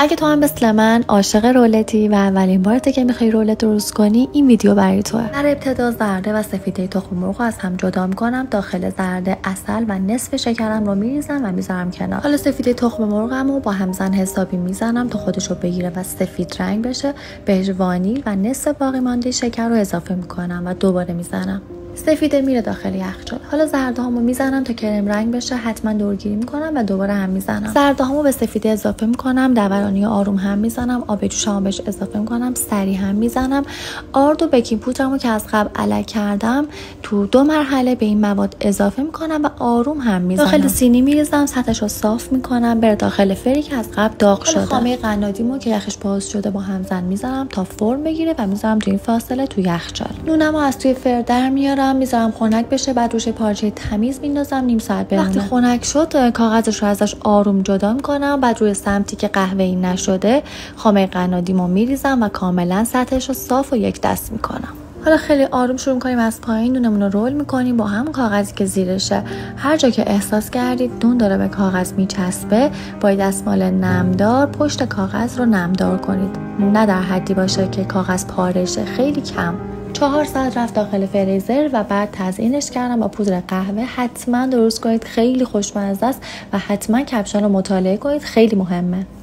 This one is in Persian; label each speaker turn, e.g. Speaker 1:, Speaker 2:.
Speaker 1: اگه تو هم مثل من عاشق رولتی و اولین بارته که میخوای رولت درست کنی، این ویدیو برای توه. در ابتدا زرده و سفیده تخم مرغ رو از هم جدا میکنم. داخل زرده عسل و نصف شکرم رو میریزم و میذارم کنار. حالا سفیده تخم مرغم رو با همزن حسابی میزنم تا خودش رو بگیره و سفید رنگ بشه. بهش وانیل و نصف باقی مانده شکر رو اضافه میکنم و دوباره میزنم. سفیده میره داخل یخچال. حالا زرده هامو میزنم تا کرم رنگ بشه. حتما دورگیری میکنم و دوباره هم میزنم. زرده هامو به سفیده اضافه میکنم. دورانی آروم هم میزنم. آب جوشمو بهش اضافه میکنم. سری هم میزنم. آرد و بیکینگ پودرمو که از قبل الک کردم تو 2 مرحله به این مواد اضافه میکنم و آروم هم میزنم. داخل سینی میریزم. سطحش رو صاف میکنم. بر داخل فری که از قبل داغ شده. خامه قنادیمو که یخش باز شده با همزن میزنم تا فرم بگیره و میذارم تو این فاصله تو یخچال. نونمو از توی فر در میارم. میذارم خنک بشه. بعد روش پارچه تمیز میندازم نیم ساعت بمونه. وقتی خنک شد کاغذش رو ازش آروم جدا میکنم. بعد روی سمتی که قهوه‌ای نشده خامه قنادیمو میریزم و کاملا سطحش رو صاف و یک دست میکنم. حالا خیلی آروم شروع کنیم از پایین نونمون رو رول میکنیم با هم کاغذی که زیرشه. هر جا که احساس کردید نون داره به کاغذ میچسبه با دستمال نمدار پشت کاغذ رو نمدار کنید. نه در حدی باشه که کاغذ پاره شه، خیلی کم. 4 ساعت رفت داخل فریزر و بعد تزیینش کردم با پودر قهوه. حتما درست کنید، خیلی خوشمزه است و حتما کپشن رو مطالعه کنید، خیلی مهمه.